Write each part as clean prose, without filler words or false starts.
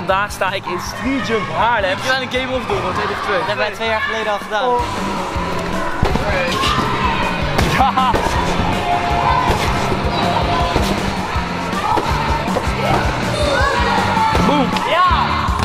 Vandaag sta ik in Street Jump Haarlem. We gaan een game of doen, 2 tegen 2. Dat hebben wij 2 jaar geleden al gedaan. Oh. Ja. Boom. Ja!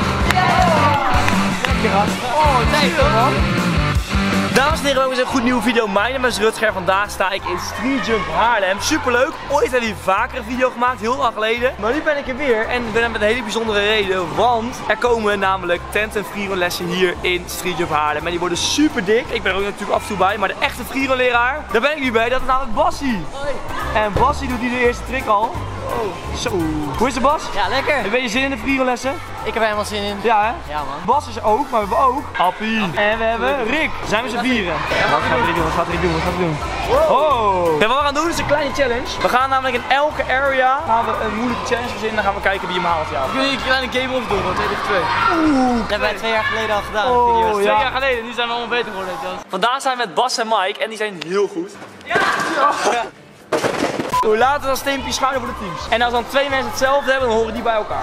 Oh, nee man. Dames en heren, we hebben een goed nieuwe video. Mijn naam is Rutger. Vandaag sta ik in Street Jump Haarlem. Superleuk. Ooit hebben we hier vaker een video gemaakt, heel lang geleden. Maar nu ben ik er weer en ik ben er met een hele bijzondere reden. Want er komen namelijk tent- en freerunlessen hier in Street Jump Haarlem. En die worden super dik. Ik ben er ook natuurlijk af en toe bij. Maar de echte freerunleraar, daar ben ik nu bij. Dat is namelijk Bassie. En Bassie doet hier de eerste trick al. Oh. Zo. Hoe is het, Bas? Ja, lekker. Heb je zin in de freerunlessen? Ik heb er helemaal zin in. Ja, hè? Ja, man. Bas is er ook, maar we hebben ook Appie. En we hebben Rick. Zijn we z'n vieren? Wat gaat Rick doen? Wat gaat Rick doen? Wat gaat hij doen? Oh. En wat we gaan doen is een kleine challenge. We gaan namelijk in elke area gaan we een moeilijke challenge verzinnen. Dan gaan we kijken wie hem haalt. Ja. We kunnen een kleine game of doen, 2 tegen 2. Dat hebben wij 2 jaar geleden al gedaan. Oh, video's. 2 ja. jaar geleden, nu zijn we allemaal beter geworden. Vandaag zijn we met Bas en Mike en die zijn heel goed. Ja! We laten dan steempjes schuilen voor de teams. En als dan 2 mensen hetzelfde hebben, dan horen die bij elkaar.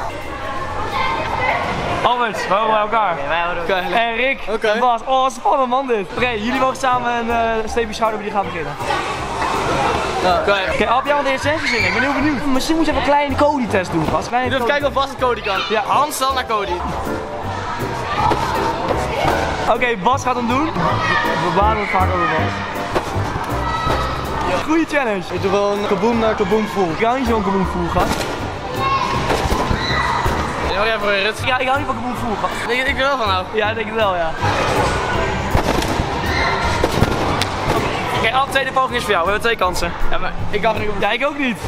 Albert, wij horen bij elkaar. Okay, wij horen ook. En Rick en Bas. Oh, wat spannend man dit. Oké, jullie mogen samen een steempje schouder wie die gaat beginnen. Oké, Ab, jij moet eerst even zingen. Ik ben heel benieuwd. Misschien moet je even een kleine Cody-test doen, Bas. Even kijken of Bas het Cody kan. Ja. Hans stel naar Cody. Oké, Bas gaat hem doen. We banen het vaak over Bas. Goeie challenge. Ik doe wel een kaboom naar kaboom full. Ik hou niet zo'n kaboom full, gast. Ja, jij voor je rit. Ja, ik hou niet van kaboom full, gast. Ik wil wel van nou. Ja, ik denk het wel, ja. Oké, Ab, tweede poging is voor jou. We hebben 2 kansen. Ja, maar ik kan er niet op. Ja, ik ook niet.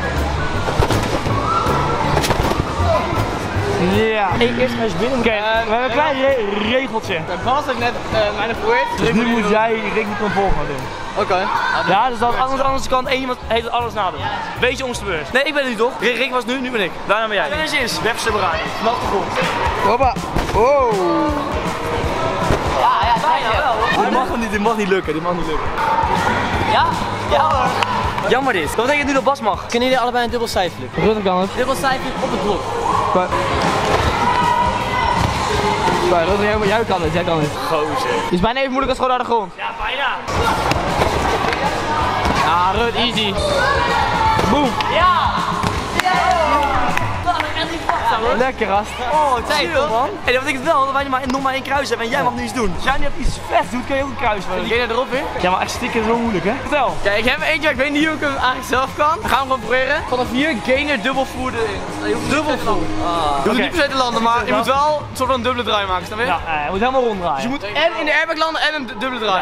Ja. Ik eerst maar eens binnen. Oké, we hebben een klein regeltje. Bas heeft net mij geprobeerd. Dus nu moet jij Rick niet een volgende doen. Oké. Ja, dus dat anders kan één iemand heeft het alles nadoen. Beetje ons de beurt. Nee, ik ben er nu toch? Rick was nu ben ik. Daarna ben jij. Challenge is webster bereiden. Vanaf de grond. Hoppa. Oh. Ja, bijna wel. Dit mag niet lukken. Dit mag niet lukken. Ja? Ja hoor. Jammer dit. Dat betekent nu dat Bas mag. Kunnen jullie allebei een dubbel sideflip? Rutte kan het. Dubbel sideflip op het blok. Rutte, jij kan het. Jij kan het. Gozer. Het is bijna even moeilijk als gewoon naar de grond. Ja, bijna. Ja, Rut, easy. Boom. Ja! Lekker gast. Oh, tijd toch? Man. Hey, dat betekent wel dat wij nog maar 1 kruis hebben en jij mag nu iets doen. Als jij nu even iets vet doet, kun je ook een kruis worden. Ga je erop weer? Ja, maar echt stikken is zo moeilijk, hè? Vertel. Kijk, ik heb eentje, ik weet niet hoe ik hem eigenlijk zelf kan. We gaan hem gewoon proberen. Vanaf hier gainer dubbel voer erin. Je hoeft dubbel voer. Je hoeft niet per se te landen, maar je moet wel een soort van dubbele draai maken, snap je? Ja, je moet helemaal ronddraaien. Dus je moet en in de airbag landen en een dubbele draai.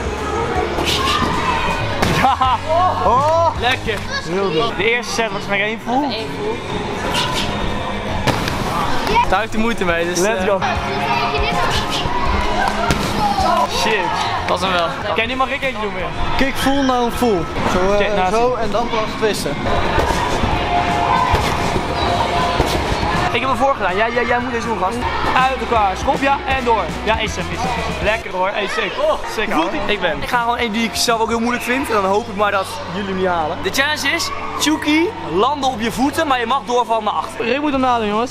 Ja. Oh. Lekker. Heel goed. De eerste set was maar 1 voel. Daar heb ik de moeite mee, dus Let's go. Shit. Dat is hem wel. Oké, nu mag ik eentje doen weer. Kick full naar een full. Zo en dan pas twisten. Ik heb hem voorgedaan. Jij moet deze doen, gast. Uit elkaar. Schop, ja, en door. Ja, is hem. Lekker hoor. Hey, sick. Sick hoor. Ik ga gewoon één die ik zelf ook heel moeilijk vind. En dan hoop ik maar dat jullie hem niet halen. De challenge is, Chucky, landen op je voeten, maar je mag doorvallen naar achter. Rick moet hem nadoen, jongens.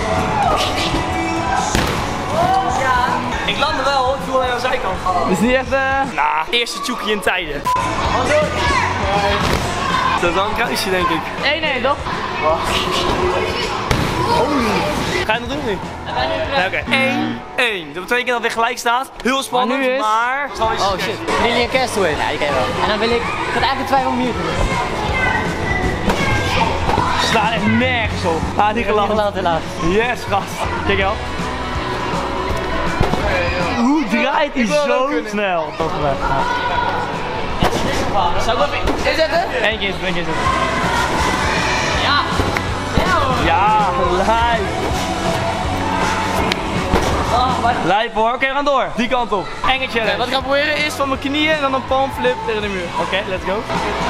Ja. Ik landde wel, ik viel alleen aan de zijkant. Dus niet echt Eerste Chucky in tijden. Dat is dan een kruisje, denk ik. 1-1 toch? Ga je nog doen nu? Nee, oké. 1-1. Dat betekent dat het weer gelijk staat. Heel spannend, Maar nu is... maar... Oh shit. Willen jullie een castaway? Ja, die ken je wel. En dan wil ik... Ik had eigenlijk 2 om hier te doen. Staat echt nergens op. Ah, die geland. Helaas. Yes, gast. Kijk wel. Hoe draait hij zo snel? Dat is weg. Zou ik even inzetten? Eén keer inzetten. Ja. Ja, lijp. Lijp hoor. Oké, we gaan door. Die kant op. Enge challenge. Wat ik ga proberen is van mijn knieën en dan een palmflip tegen de muur. Oké, let's go.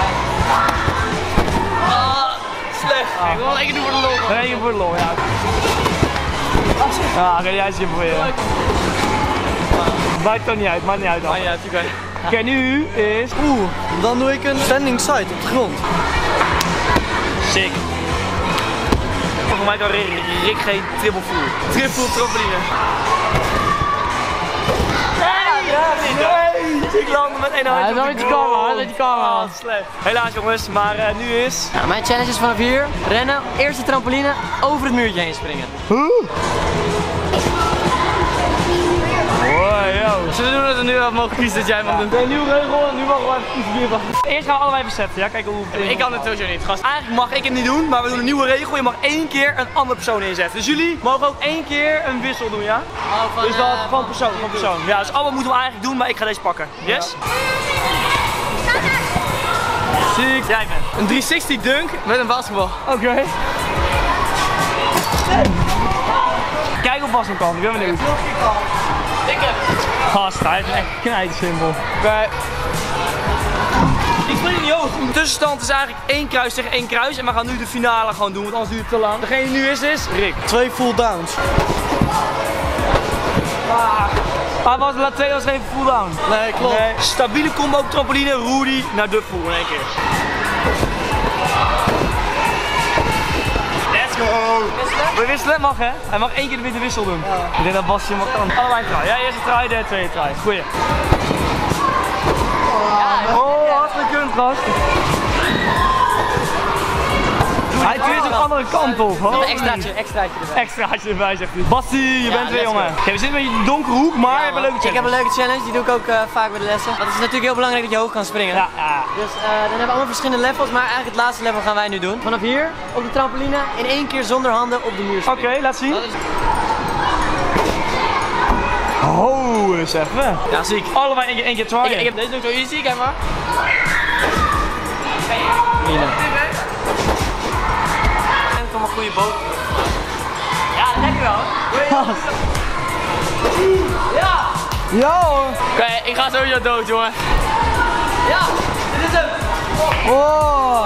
Slecht. Ik wil wel 1 keer doen voor de lol. 1 keer voor de lol, ja. Ah, oké, jij zit proberen. Maakt toch niet uit, maakt niet uit dan. Ja, oké. Oké, nu is... Dan doe ik een standing side op de grond. Sick. voor mij kan Rick geen triple full. Triple trampoline. Nee! Ik landde met één handje. Ja, dat is een beetje kalm, slecht. Helaas jongens, maar nu is... Nou, mijn challenge is vanaf hier rennen, eerste trampoline, over het muurtje heen springen. Zullen we doen dat we nu mogen kiezen dat jij mag doen? Een nieuwe regel en nu mogen we even kiezen wie het mag. Eerst gaan we allebei verzetten, ja? Kijken hoe het Ik kan het sowieso niet, gast. Eigenlijk mag ik het niet doen, maar we doen een nieuwe regel. Je mag 1 keer een andere persoon inzetten. Dus jullie mogen ook 1 keer een wissel doen, ja? Dus dat van persoon, Ja, dus allemaal moeten we eigenlijk doen, maar ik ga deze pakken. Yes? Ziek. Jij bent. Een 360 dunk met een basketbal. Oké. Kijk of vast hem kan, ik ben benieuwd. Ik heb het. Gast, hij is echt knijtersimpel. Oké. Ik spring niet hoog. De tussenstand is eigenlijk 1 kruis tegen 1 kruis. En we gaan nu de finale gewoon doen, want anders duurt het te lang. Degene die nu is Rick. 2 full downs. Was de 2 was geen full down. Nee, klopt. Nee. Stabiele combo op trampoline, Rudy naar Duffel in 1 keer. Let's go! We wisselen, mag hè? Hij mag 1 keer de wissel doen. Ja. Ik denk dat Bastje mag kan. Allebei try. Ja, eerste try, de tweede try. Goeie. Hartstikke kunt, gast. Hij duurt een andere kant op. Extraatje erbij, zegt hij. Bastie, je bent weer, jongen. Oké, we zitten met je donkere hoek, maar je hebt een leuke challenge. Ik heb een leuke challenge, die doe ik ook vaak bij de lessen. Want het is natuurlijk heel belangrijk dat je hoog kan springen. Ja. Dus dan hebben we allemaal verschillende levels, maar eigenlijk het laatste level gaan wij nu doen. Vanaf hier, op de trampoline, in 1 keer zonder handen op de muur springen. Oké, laat zien. Oh, eens even. Ja, ziek. Allebei 1 keer try. Ik heb deze ook zo easy, kijk maar. En kom een goede boot. Ja, dat denk ik wel. Ja! Ja hoor. Oké, ik ga sowieso dood, jongen. Ja, dit is hem. Oh.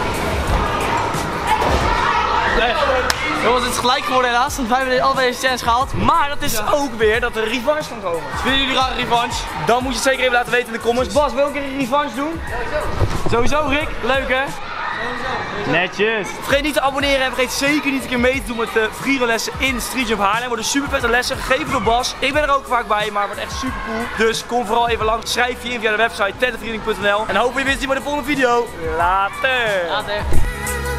Nee. Jongens, het is gelijk geworden helaas, want wij hebben allebei deze challenge gehaald. Maar dat is ook weer dat er een revanche kan komen. Spelen jullie graag een revanche? Dan moet je het zeker even laten weten in de comments. Bas, wil ik een revanche doen? Sowieso Rick, leuk hè? Netjes. Vergeet niet te abonneren en vergeet zeker niet een keer mee te doen met de vriendenlessen in Street Jump Haarlem. Worden super vette lessen, gegeven door Bas. Ik ben er ook vaak bij, maar het wordt echt super cool. Dus kom vooral even langs, schrijf je in via de website tennisvriending.nl. En hopelijk weer zien we bij de volgende video. Later.